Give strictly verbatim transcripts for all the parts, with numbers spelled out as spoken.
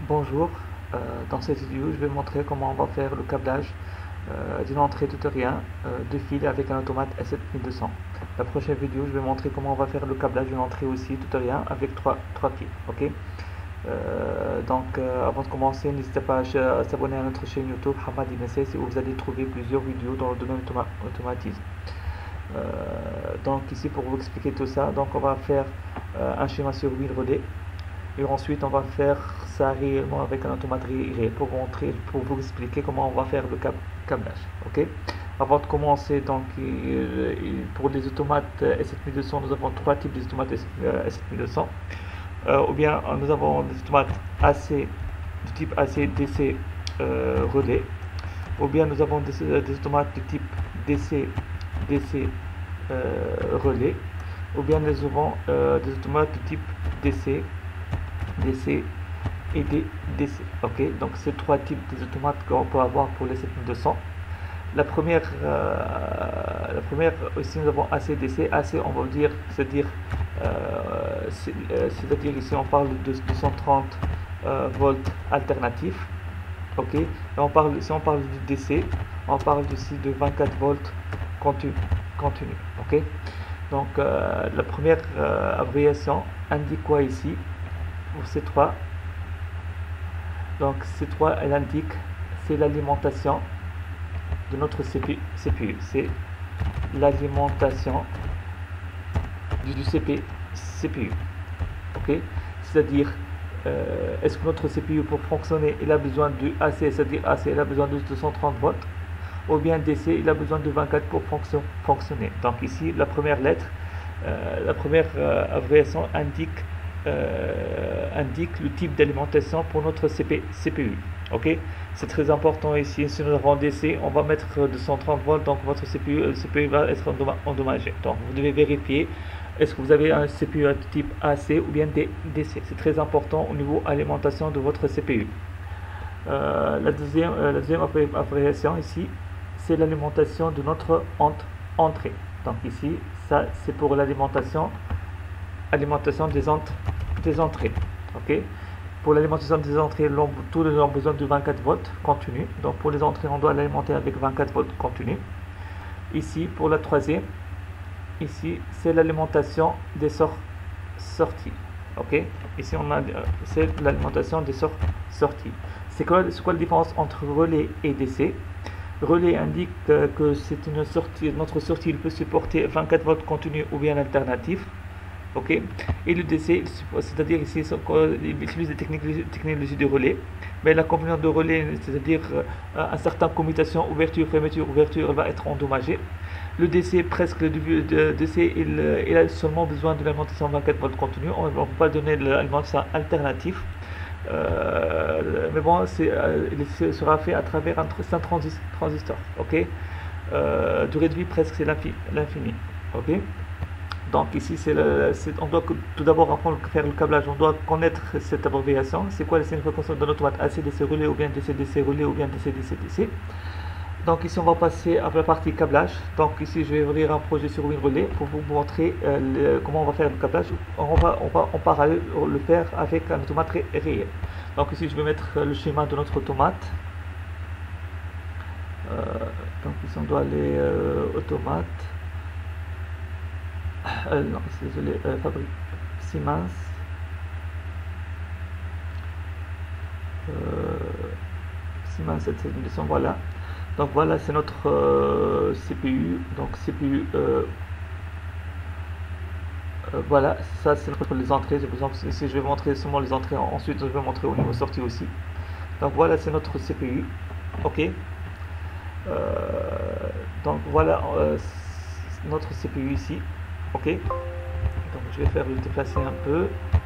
Bonjour, euh, dans cette vidéo je vais montrer comment on va faire le câblage euh, d'une entrée tutoriel euh, de fil avec un automate S sept mille deux cents. La prochaine vidéo je vais montrer comment on va faire le câblage d'une entrée aussi tutoriel avec trois, trois fils. Ok. Euh, donc euh, avant de commencer, n'hésitez pas à, à s'abonner à notre chaîne YouTube Hamad Ibn Saïs où vous allez trouver plusieurs vidéos dans le domaine automa automatisme. Euh, donc ici pour vous expliquer tout ça, donc on va faire euh, un schéma sur huit relais. Et ensuite, on va faire ça réellement avec un automate réel pour montrer, pour vous expliquer comment on va faire le câblage. Ok. Avant de commencer, donc pour les automates S sept mille deux cents, nous avons trois types d'automates S sept mille deux cents. Euh, ou bien nous avons des automates A C du type A C D C euh, relais. Ou bien nous avons des, des automates de type D C D C euh, relais. Ou bien nous avons euh, des automates de type D C D C et des D C. Ok, donc ces trois types d'automates qu'on peut avoir pour les sept mille deux cents. La première, euh, la première ici nous avons A C D C. A C, on va dire, c'est-à-dire, euh, c'est-à-dire ici on parle de deux cent trente euh, volts alternatifs. Ok, et on parle, si on parle du D C, on parle ici de vingt-quatre volts continu. continu ok, donc euh, la première euh, abréviation indique quoi ici? Pour ces trois, donc ces trois, elle indique, c'est l'alimentation de notre C P U, c'est l'alimentation du, du C P, C P U, ok, c'est-à-dire euh, est-ce que notre C P U pour fonctionner il a besoin de A C, c'est-à-dire A C il a besoin de deux cent trente volts, ou bien D C il a besoin de vingt-quatre pour fonction, fonctionner. Donc ici la première lettre, euh, la première euh, abréviation indique Euh, indique le type d'alimentation pour notre C P, C P U. Ok, c'est très important ici. Si nous avons D C, on va mettre deux cent trente volts, donc votre C P U, le C P U va être endommagé. Donc vous devez vérifier est-ce que vous avez un C P U de type A C ou bien D C. C'est très important au niveau alimentation de votre C P U. Euh, la deuxième, euh, la deuxième appréciation ici, c'est l'alimentation de notre entrée. Donc ici, ça c'est pour l'alimentation alimentation des, ent des entrées. Ok, pour l'alimentation des entrées, tous les ont besoin de vingt-quatre volts continu. Donc pour les entrées, on doit l'alimenter avec vingt-quatre volts continu. Ici, pour la troisième, ici c'est l'alimentation des sor sorties. Ok, ici on a c'est l'alimentation des sor sorties. C'est quoi, quoi la différence entre relais et D C? Relais indique euh, que c'est une sortie, notre sortie il peut supporter vingt-quatre volts continu ou bien alternatif. Ok, et le D C, c'est-à-dire ici il utilise des technologies, technologies de relais, mais la composante de relais, c'est-à-dire euh, un certain commutation, ouverture, fermeture, ouverture, elle va être endommagée. Le D C, presque le D C, il, il a seulement besoin de l'alimentation vingt-quatre volts continu, on ne peut pas donner l'alimentation alternative. Euh, mais bon, euh, il sera fait à travers un, un transistor. Ok, euh, durée de vie presque c'est l'infini. Ok. Donc ici, c'est on doit tout d'abord apprendre à faire le câblage, on doit connaître cette abréviation. C'est quoi les significations de notre automate A C D C relais ou bien D C D C relais ou bien D C D C D C. Donc ici, on va passer à la partie câblage. Donc ici, je vais ouvrir un projet sur WinRelais pour vous montrer euh, le, comment on va faire le câblage. On va, on va en parallèle le faire avec un automate ré réel. Donc ici, je vais mettre le schéma de notre automate. Euh, donc ici, on doit aller euh, automate. Euh, non, désolé, euh, fabrique Siemens. Euh, Siemens sept mille deux cents, voilà. Donc voilà, c'est notre euh, C P U. Donc C P U, euh, euh, voilà, ça c'est pour les entrées. Par exemple, ici je vais montrer seulement les entrées. Ensuite, je vais montrer au niveau sortie aussi. Donc voilà, c'est notre C P U. Ok. Euh, donc voilà euh, notre C P U ici. Ok, donc je vais faire le déplacer un peu.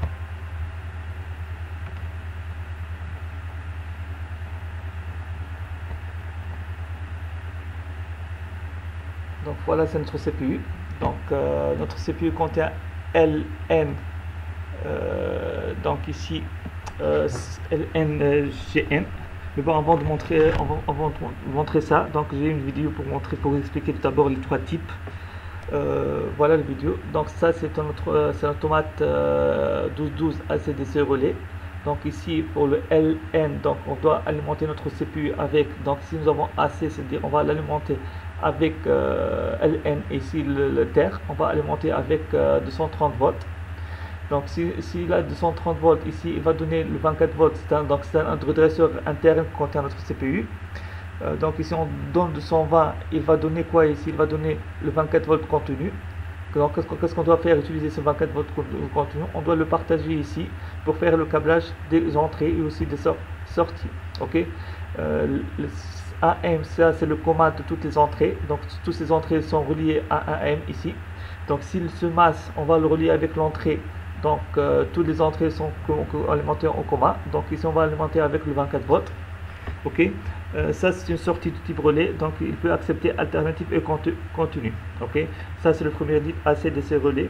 Donc voilà, c'est notre C P U. Donc euh, notre C P U contient L N, euh, donc ici euh, L N G N. Mais bon, avant de montrer, avant, avant de montrer ça, donc j'ai une vidéo pour montrer, pour vous expliquer tout d'abord les trois types. Euh, voilà la vidéo. Donc ça c'est un autre, c'est un automate euh, douze douze A C D C relais. Donc ici pour le L N, donc on doit alimenter notre C P U avec, donc si nous avons A C, c'est-à-dire on va l'alimenter avec euh, L N, et ici le, le T E R, on va alimenter avec euh, deux cent trente volts. Donc si, si là deux cent trente volts, ici il va donner le vingt-quatre volts, c'est un, donc c'est un redresseur interne qui contient notre C P U. Euh, donc ici on donne deux cent vingt, il va donner quoi ici? Il va donner le vingt-quatre volts contenu. Donc qu'est-ce qu'on doit faire? Utiliser ce vingt-quatre volts contenu, on doit le partager ici pour faire le câblage des entrées et aussi des sorties. Ok, euh, le A M, ça c'est le commande de toutes les entrées, donc toutes ces entrées sont reliées à A M ici. Donc s'il se masse, on va le relier avec l'entrée, donc euh, toutes les entrées sont alimentées en commun. Donc ici on va alimenter avec le vingt-quatre volts. Ok, euh, ça c'est une sortie de type relais, donc il peut accepter alternative et continu. Ok, ça c'est le premier type A C D C relais.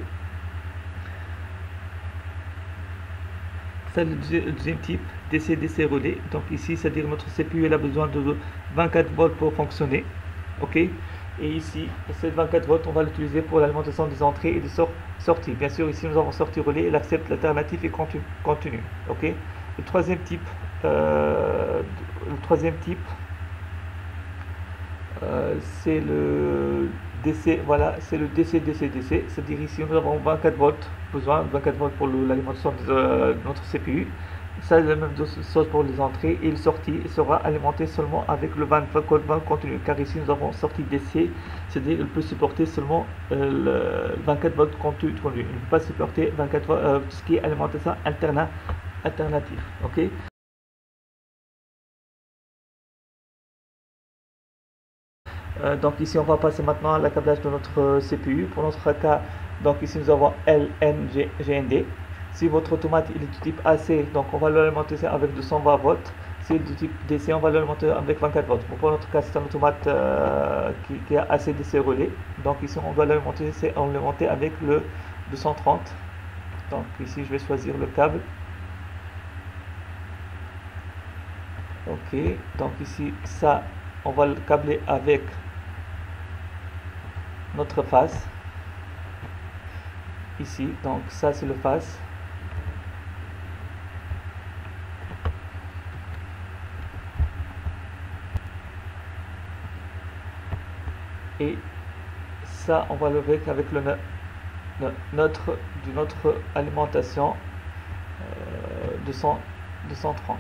Ça le deuxième type D C D C relais. Donc ici, c'est-à-dire notre C P U elle a besoin de vingt-quatre volts pour fonctionner. Ok, et ici ces vingt-quatre volts on va l'utiliser pour l'alimentation des entrées et des sorties. Bien sûr ici nous avons sortie relais, elle accepte l'alternative et continu. Ok, le troisième type euh, le troisième type euh, c'est le D C, voilà, c'est le D C D C D C, c'est-à-dire ici nous avons vingt-quatre volts, besoin de vingt-quatre volts pour l'alimentation de, de notre C P U. Ça c'est la même chose pour les entrées, et le sortie sera alimenté seulement avec le vingt-quatre volts continu, car ici nous avons sortie D C, c'est-à-dire il peut supporter seulement euh, le vingt-quatre volts continu, il ne peut pas supporter vingt-quatre volts, euh, tout ce qui est alimentation alterna, alternative. Ok. Euh, donc ici on va passer maintenant à l'accablement de notre euh, C P U. Pour notre cas, donc ici nous avons L N G N D. Si votre automate il est du type A C, donc on va l'alimenter avec deux cent vingt volts. Si il est du type D C, on va l'alimenter avec vingt-quatre volts. Pour notre cas, c'est un automate euh, qui, qui a A C D C relais. Donc ici on doit l'alimenter, c'est alimenter avec le deux cent trente. Donc ici je vais choisir le câble. Ok, donc ici ça on va le câbler avec notre face ici, donc ça c'est le face. Et ça on va lever avec le notre de notre alimentation euh, deux cents, deux cent trente.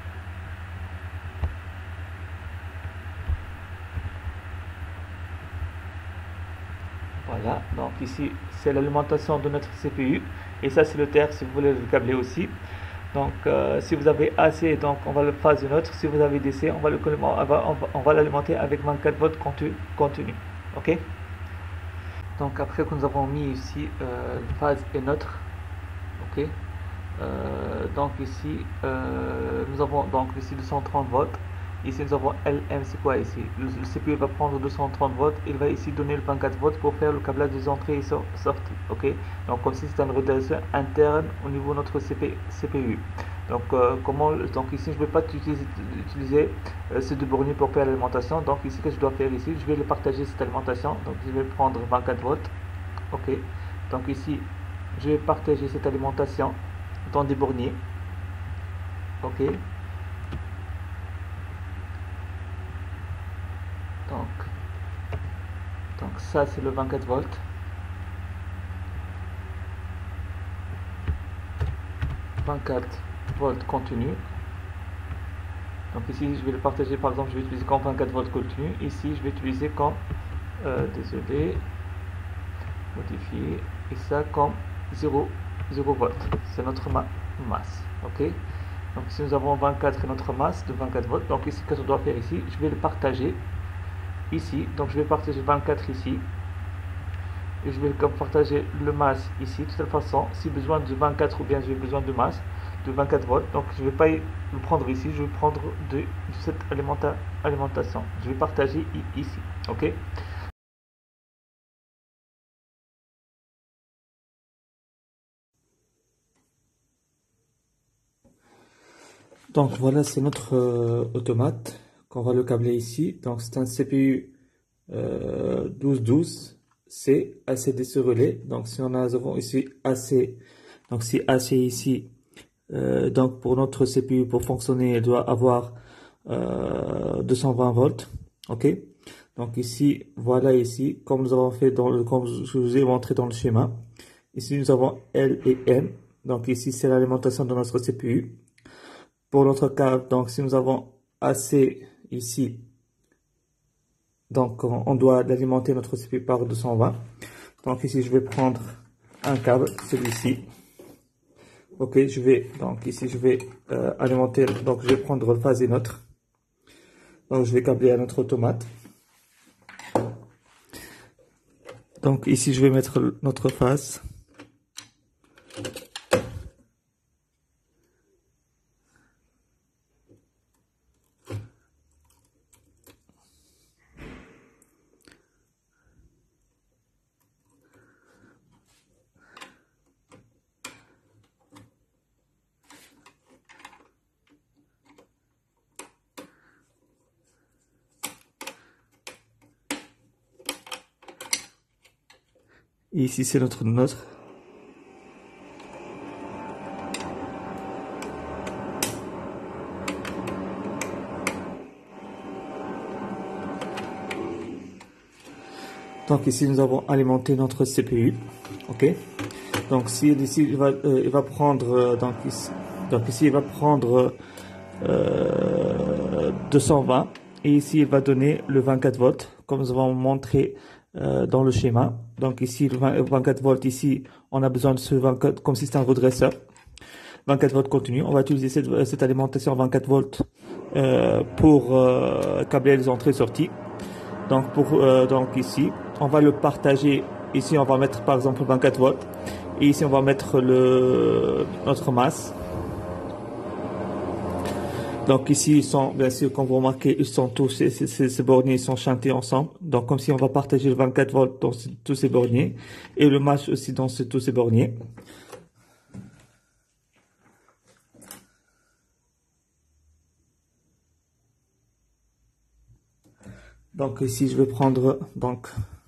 Voilà, donc ici c'est l'alimentation de notre C P U, et ça c'est le T E R si vous voulez le câbler aussi. Donc euh, si vous avez A C, donc on va le phase neutre. Si vous avez D C, on va le on va, on va l'alimenter avec vingt-quatre volts continu. Ok, donc après que nous avons mis ici euh, phase et neutre, ok, euh, donc ici euh, nous avons donc ici deux cent trente volts. Ici nous avons L M, c'est quoi ici? Le, le C P U va prendre deux cent trente volts, il va ici donner le vingt-quatre volts pour faire le câblage des entrées et sorties. Ok, donc comme si c'est un redresseur interne au niveau de notre C P U. Donc euh, comment, donc ici je ne vais pas utiliser, utiliser euh, ces deux borniers pour faire l'alimentation. Donc ici que je dois faire ici, je vais le partager cette alimentation. Donc je vais prendre vingt-quatre volts. Ok, donc ici je vais partager cette alimentation dans des borniers. Ok. Donc, donc ça c'est le vingt-quatre volts. vingt-quatre volts continu. Donc ici je vais le partager, par exemple je vais utiliser comme vingt-quatre volts continu. Ici je vais utiliser comme euh, désolé, modifier, et ça comme zéro volts. C'est notre ma masse. Ok. Donc ici nous avons vingt-quatre et notre masse de vingt-quatre volts. Donc ici qu'est-ce qu'on doit faire ici? Je vais le partager ici, donc je vais partager vingt-quatre ici, et je vais partager le masse ici. De toute façon, si besoin de vingt-quatre ou bien j'ai besoin de masse de vingt-quatre volts, donc je vais pas le prendre ici, je vais prendre de, de cette alimenta alimentation, je vais partager ici. Ok, donc voilà, c'est notre euh, automate qu'on va le câbler ici. Donc c'est un C P U euh, douze douze C A C D C relais. Donc si on a ici A C, donc si A C ici Euh, donc pour notre C P U, pour fonctionner, elle doit avoir euh, deux cent vingt volts. Ok. Donc ici, voilà ici, comme nous avons fait dans le, comme je vous ai montré dans le schéma. Ici nous avons L et M. Donc ici c'est l'alimentation de notre C P U. Pour notre câble, donc si nous avons assez ici, donc on, on doit alimenter notre C P U par deux cent vingt. Donc ici je vais prendre un câble, celui-ci. Ok, je vais, donc ici je vais euh, alimenter, donc je vais prendre phase et neutre. Donc je vais câbler à notre automate. Donc ici je vais mettre notre phase. Et ici c'est notre neutre. Donc ici nous avons alimenté notre C P U. Ok. Donc si ici il va, euh, il va prendre euh, donc ici, donc ici il va prendre euh, deux cent vingt et ici il va donner le vingt-quatre volts comme nous avons montré euh, dans le schéma. Donc ici le vingt-quatre volts, ici on a besoin de ce vingt-quatre comme si c'était un redresseur. vingt-quatre volts continu. On va utiliser cette, cette alimentation vingt-quatre volts euh, pour euh, câbler les entrées et sorties. Donc pour euh, donc ici on va le partager. Ici on va mettre par exemple vingt-quatre volts et ici on va mettre le notre masse. Donc ici ils sont bien sûr, comme vous remarquez, ils sont tous ces, ces, ces borniers sont chantés ensemble. Donc comme si on va partager le vingt-quatre volts dans tous ces borniers et le match aussi dans ce, tous ces borniers. Donc ici je vais prendre donc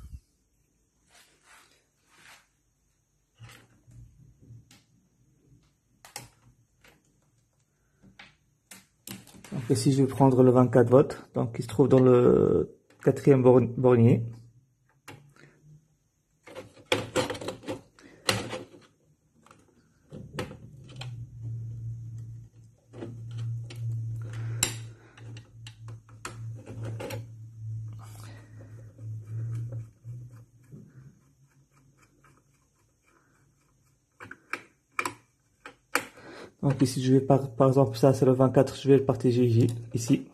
donc ici je vais prendre le vingt-quatre volts, donc il se trouve dans le quatrième bornier. Donc ici, je vais par, par exemple, ça c'est le vingt-quatre, je vais le partager ici.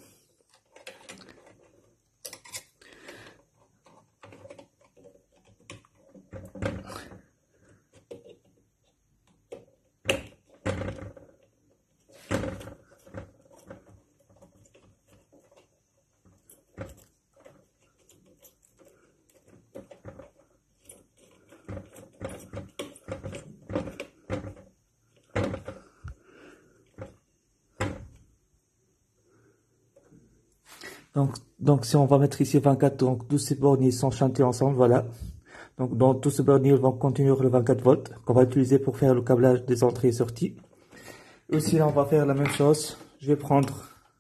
Donc, donc si on va mettre ici vingt-quatre, donc tous ces borniers sont chantés ensemble, voilà. Donc dans tous ces borniers, ils vont contenir le vingt-quatre volts qu'on va utiliser pour faire le câblage des entrées et sorties. Et aussi là, on va faire la même chose. Je vais prendre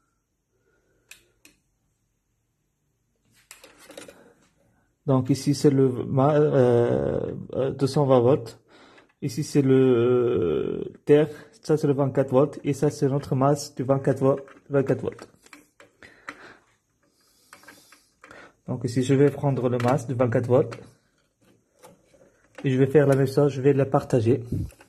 donc ici c'est le euh, deux cent vingt volts. Ici c'est le euh, terre, ça c'est le vingt-quatre volts et ça c'est notre masse du vingt-quatre volts. vingt-quatre volts. Donc ici je vais prendre le masse de vingt-quatre volts et je vais faire la même chose, je vais la partager.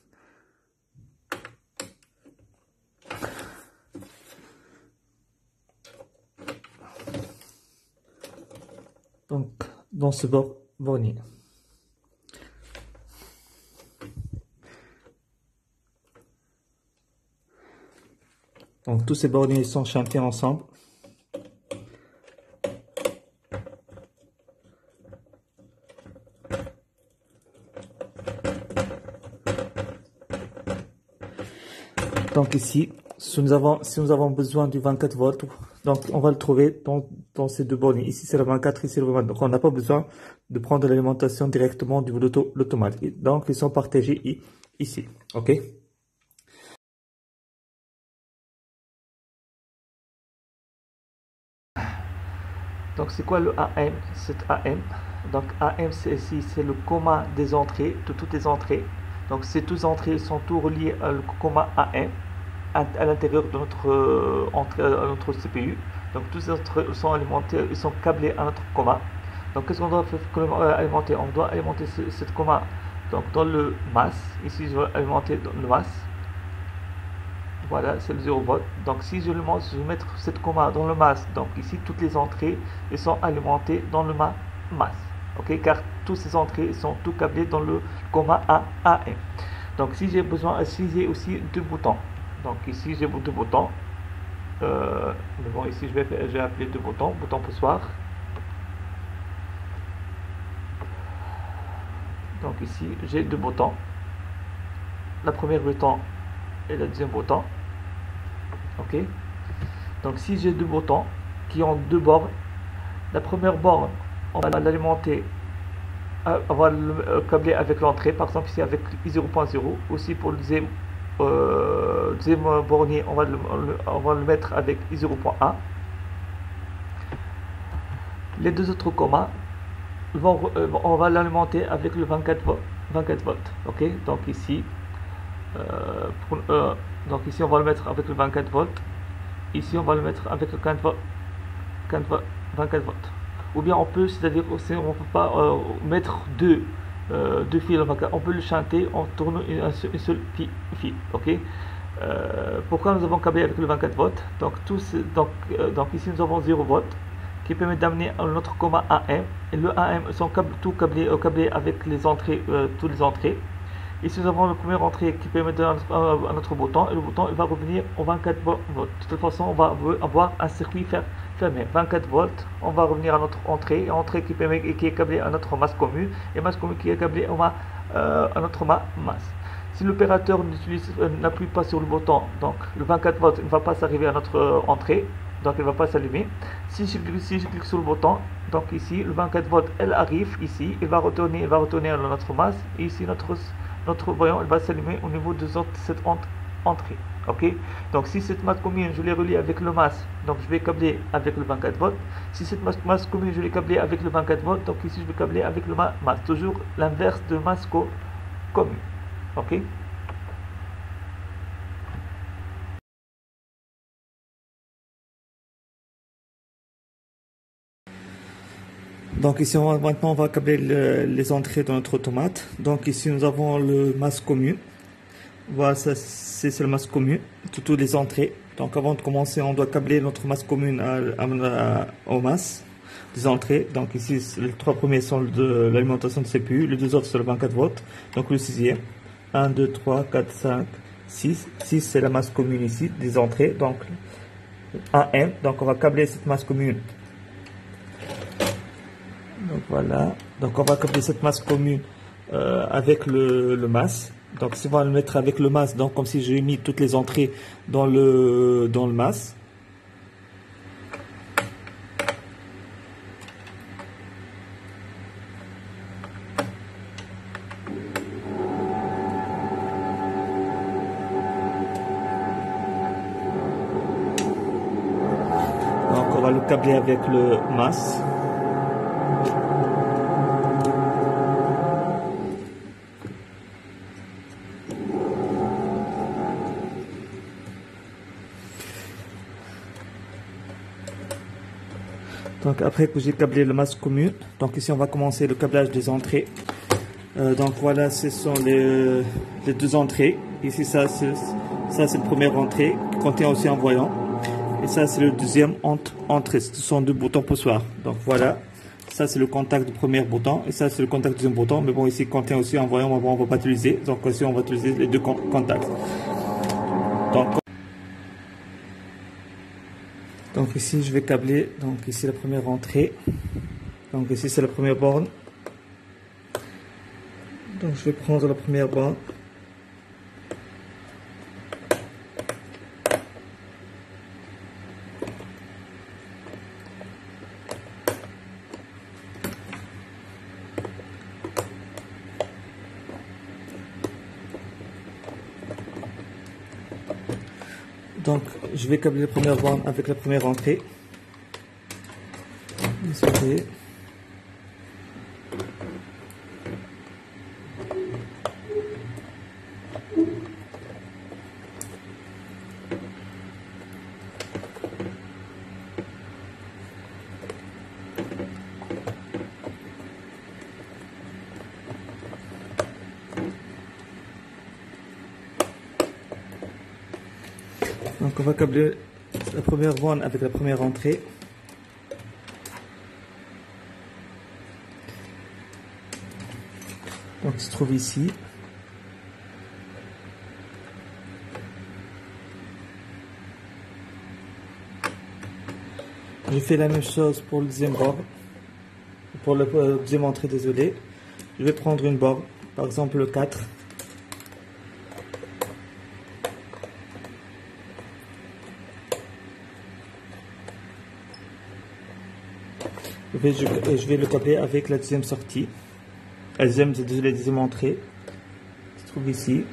Donc dans ce bornier. Donc tous ces borniers sont chantés ensemble. Donc ici, si nous avons, si nous avons besoin du vingt-quatre volts, donc on va le trouver dans, dans ces deux bornes. Ici c'est le vingt-quatre, ici le vingt-deux. Donc on n'a pas besoin de prendre l'alimentation directement du l'automate. Donc ils sont partagés ici. Ok. c'est quoi le A M? C'est A M. Donc A M c'est ici, c'est le commun des entrées, de toutes les entrées. Donc ces toutes les entrées sont tous reliées à le commun A M à, à l'intérieur de notre, euh, entrée, à notre C P U. Donc tous ces entrées sont alimentés, ils sont câblés à notre commun. Donc qu'est-ce qu'on doit faire, alimenter? On doit alimenter ce, cette commun donc dans le mass. Ici je vais alimenter dans le mass. Voilà, c'est le zéro volt. Donc si je le monte, je vais mettre cette commun dans le mass. Donc ici toutes les entrées elles sont alimentées dans le ma mass. Ok, car toutes ces entrées sont tout câblées dans le commun A M. Donc si j'ai besoin, si j'ai aussi deux boutons. Donc ici j'ai deux boutons. Euh, mais bon, ici je vais, je vais appeler deux boutons, bouton poussoir. Donc ici j'ai deux boutons. La première bouton et le deuxième bouton. Ok. Donc si j'ai deux boutons qui ont deux bornes, la première borne on va l'alimenter, on va le câbler avec l'entrée, par exemple ici avec I zéro point zéro. Aussi pour le deuxième, euh, deuxième bornier, on va, le, on va le mettre avec I zéro point un. Les deux autres communs, vont, on va l'alimenter avec le vingt-quatre volts. Ok, donc ici, euh, pour, euh, donc ici on va le mettre avec le vingt-quatre volts. Ici on va le mettre avec le vingt-quatre volts. Ou bien on peut, c'est-à-dire aussi on ne peut pas euh, mettre deux, euh, deux fils, on peut le chanter en tournant une, une seule fil. Ok. Euh, pourquoi nous avons câblé avec le vingt-quatre volts? Donc, tout ce, donc, euh, donc ici nous avons zéro volt qui permet d'amener notre commun A M, et le A M sont câble, tout câblés, euh, câblés avec les entrées, euh, toutes les entrées. Ici nous avons la première entrée qui permet de notre, euh, à notre bouton, et le bouton il va revenir au vingt-quatre volts. De toute façon on va avoir un circuit fermé, vingt-quatre volts. On va revenir à notre entrée, entrée qui permet qui est câblée à notre masse commune, et masse commune qui est câblée euh, à notre ma masse. Si l'opérateur euh, n'appuie pas sur le bouton, donc le vingt-quatre volts ne va pas s'arriver à notre euh, entrée, donc il ne va pas s'allumer. Si je, si je clique sur le bouton, donc ici le vingt-quatre volts elle arrive ici, il va retourner, il va retourner à notre masse, et ici notre notre voyant elle va s'allumer au niveau de cette entrée. Ok, donc si cette masse commune je l'ai reliée avec le masse, donc je vais câbler avec le vingt-quatre volts. Si cette masse, masse commune je l'ai câblée avec le vingt-quatre volts, donc ici je vais câbler avec le masse, toujours l'inverse de masse co commune. Ok. Donc ici on va, maintenant on va câbler le, les entrées de notre automate. Donc ici nous avons le masse commune. Voilà, c'est le masse commune de toutes les entrées. Donc avant de commencer on doit câbler notre masse commune à, à, à, au masse des entrées. Donc ici les trois premiers sont de l'alimentation de C P U, les deux autres c'est le vingt-quatre volts. Donc le sixième, un, deux, trois, quatre, cinq, six. six c'est la masse commune ici des entrées. Donc A M, donc on va câbler cette masse commune. Donc voilà, donc on va câbler cette masse commune euh, avec le, le masse. Donc si on va le mettre avec le masse, donc comme si j'ai mis toutes les entrées dans le dans le masse. Donc on va le câbler avec le masse. Donc après que j'ai câblé le masse commune, donc ici on va commencer le câblage des entrées. Euh, donc voilà, ce sont les, les deux entrées. Ici ça c'est ça c'est la première entrée qui contient aussi un voyant. Et ça c'est le deuxième entrée. Ce sont deux boutons poussoirs. Donc voilà, ça c'est le contact du premier bouton et ça c'est le contact du deuxième bouton. Mais bon ici contient aussi un voyant, mais bon, on ne va pas utiliser. Donc ici on va utiliser les deux contacts. Donc Donc ici je vais câbler, donc ici la première entrée, donc ici c'est la première borne, donc je vais prendre la première borne, donc je vais câbler la première borne avec la première entrée. Ici câblé. Donc on va câbler la première borne avec la première entrée. Donc il se trouve ici. Je fais la même chose pour le deuxième bord. Pour la deuxième entrée, désolé. Je vais prendre une borne, par exemple le quatre. Je vais, je, je vais le câbler avec la deuxième sortie. La deuxième, désolé, deuxième entrée. Se trouve ici.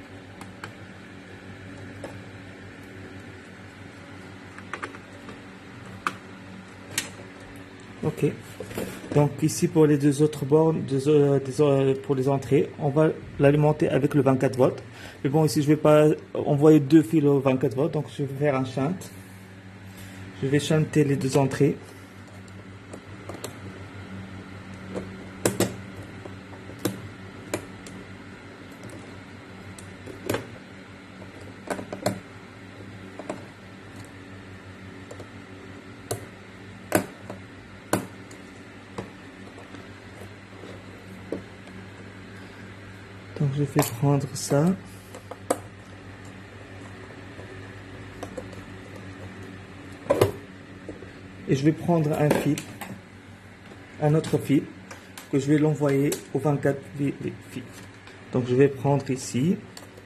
Ok. Donc ici pour les deux autres bornes, deux, euh, deux, pour les entrées, on va l'alimenter avec le vingt-quatre volts. Mais bon, ici je vais pas envoyer deux fils au vingt-quatre volts, donc je vais faire un shunt. Je vais shunter les deux entrées. Donc je vais prendre ça. Et je vais prendre un fil, un autre fil, que je vais l'envoyer au vingt-quatre fils. Donc je vais prendre ici.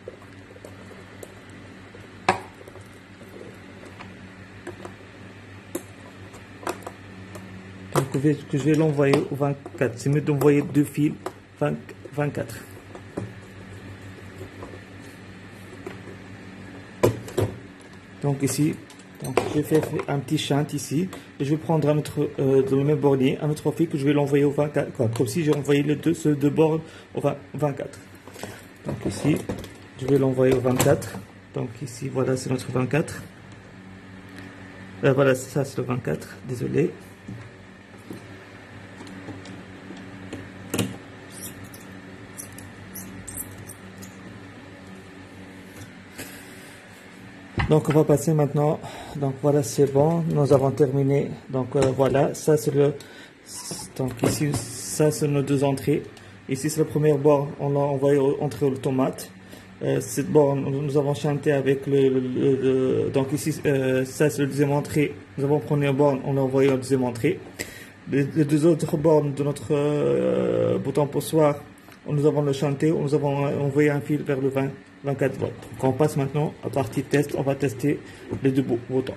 Donc que je vais l'envoyer au vingt-quatre. C'est mieux d'envoyer deux fils vingt-quatre. Donc ici, donc je vais faire un petit shunt ici. Et je vais prendre un autre, euh, dans le même bornier, un autre fil que je vais l'envoyer au vingt-quatre. Quoi, comme si j'ai envoyé les deux, ce deux bornes au vingt-quatre. Donc ici, je vais l'envoyer au vingt-quatre. Donc ici, voilà, c'est notre vingt-quatre. Euh, voilà, ça c'est le vingt-quatre, désolé. Donc on va passer maintenant, donc voilà c'est bon, nous avons terminé, donc euh, voilà, ça c'est le, donc ici, ça c'est nos deux entrées, ici c'est la première borne, on l'a envoyé entrer le tomate, euh, cette borne nous avons chanté avec le, le, le, le donc ici euh, ça c'est la deuxième entrée, nous avons pris une borne, on l'a envoyé en deuxième entrée, les, les deux autres bornes de notre euh, bouton poussoir, nous avons le chanté, nous avons envoyé un fil vers le vingt, vingt-quatre volts. Donc on passe maintenant à partie test, on va tester les deux boutons.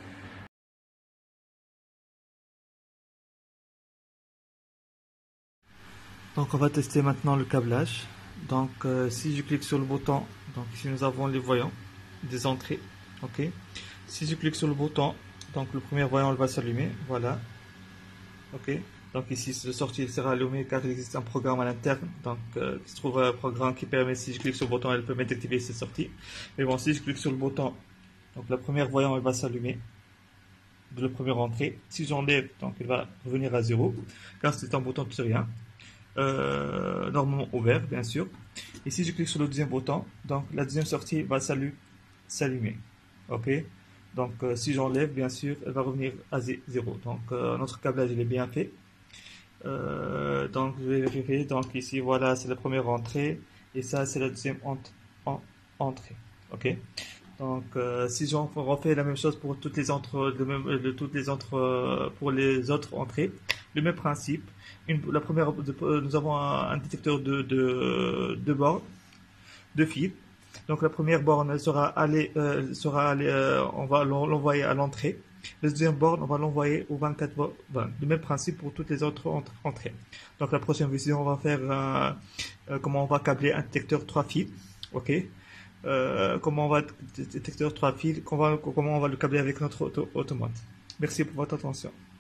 Donc on va tester maintenant le câblage. Donc euh, si je clique sur le bouton, donc ici nous avons les voyants des entrées. Ok. Si je clique sur le bouton, donc le premier voyant va s'allumer. Voilà. Ok. Donc ici, le sortie sera allumé car il existe un programme à l'interne. Donc euh, il se trouve un programme qui permet, si je clique sur le bouton, elle permet d'activer cette sortie. Mais bon, si je clique sur le bouton, donc la première voyant elle va s'allumer de la première entrée. Si j'enlève, donc elle va revenir à zéro car c'est un bouton de rien. Euh, normalement ouvert, bien sûr. Et si je clique sur le deuxième bouton, donc la deuxième sortie va s'allumer. Ok. Donc euh, si j'enlève, bien sûr, elle va revenir à zéro. Donc euh, notre câblage il est bien fait. Euh, donc je vais vérifier, donc ici voilà c'est la première entrée et ça c'est la deuxième ent en entrée. Ok, donc euh, si j'en refais la même chose pour toutes les autres, de même, de toutes les autres pour les autres entrées, le même principe. Une, la première, de, nous avons un, un détecteur de de, de bornes, de fils. Donc la première borne sera allée, euh, sera allée, euh, on va l'envoyer à l'entrée. La deuxième borne, on va l'envoyer au vingt-quatre volts. Le même principe pour toutes les autres entrées. Donc la prochaine vidéo, on va faire euh, euh, comment on va câbler un détecteur trois fils. Ok. Euh, comment on va détecteur trois fils, comment, comment on va le câbler avec notre auto automate. Merci pour votre attention.